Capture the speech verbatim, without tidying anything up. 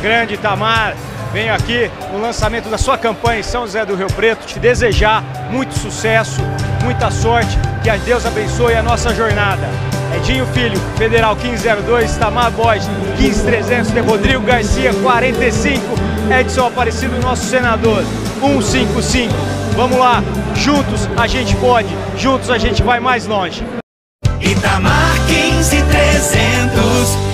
Grande Itamar, venho aqui no lançamento da sua campanha em São José do Rio Preto te desejar muito sucesso, muita sorte, que a Deus abençoe a nossa jornada. Edinho Filho, Federal quinze zero dois, Itamar Borges, quinze trezentos, de Rodrigo Garcia, quarenta e cinco, Edson Aparecido, nosso senador, cento e cinquenta e cinco. Vamos lá, juntos a gente pode, juntos a gente vai mais longe. Itamar quinze trezentos